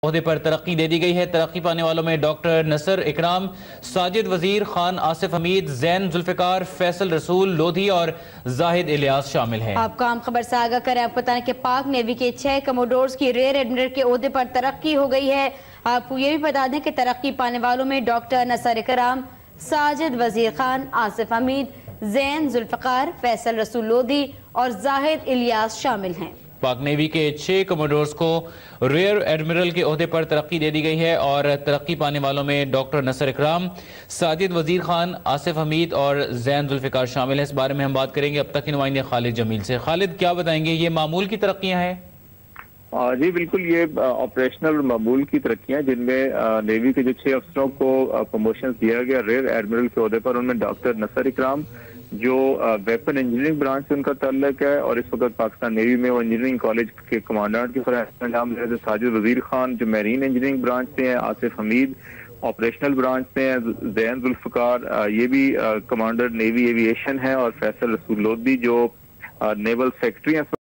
ओहदे पर तरक्की दे दी गई है। तरक्की पाने वालों में डॉक्टर नसर इकराम, साजिद वजीर खान, आसिफ हमीद, जैन जुल्फिकार, फैसल रसूल लोधी और जाहिद इलियास शामिल हैं। आपको आम खबर से आगाह करें, आपको बताएं कि पाक नेवी के 6 कमोडोर्स की रेयर एडमिरल के ओहदे पर तरक्की हो गई है। आपको ये भी बता दें कि तरक्की पाने वालों में डॉक्टर नसर इकराम, साजिद वजीर खान, आसिफ हमीद, जैन जुल्फिकार, फैसल रसूल लोधी और जाहिद इलियास शामिल हैं। पाक नेवी के 6 कमोडोर्स को रेयर एडमिरल के ओहदे पर तरक्की दे दी गई है और तरक्की पाने वालों में डॉक्टर नसर इकराम, साजिद वजीर खान, आसिफ हमीद और जैन जुल्फिकार शामिल हैं। इस बारे में हम बात करेंगे अब तक के नुमाइंदे खालिद जमील से। खालिद, क्या बताएंगे, ये मामूल की तरक्कियां हैं? जी बिल्कुल, ये ऑपरेशनल मामूल की तरक्कियां जिनमें नेवी के जो 6 अफसरों को प्रमोशन दिया गया रेयर एडमिरल के ओहदे पर, उनमें डॉक्टर नसर इकराम जो वेपन इंजीनियरिंग ब्रांच से उनका ताल्लुक है और इस वक्त पाकिस्तान नेवी में वो इंजीनियरिंग कॉलेज के कमांडेंट की फरहरिस्त अंजाम दे रहे थे। साजिद वजीर खान जो मैरीन इंजीनियरिंग ब्रांच से हैं, आसिफ हमीद ऑपरेशनल ब्रांच से हैं, जैन जुल्फिकार ये भी कमांडर नेवी एविएशन है और फैसल रसूल लोधी जो नेवल सेक्रेटरी हैं।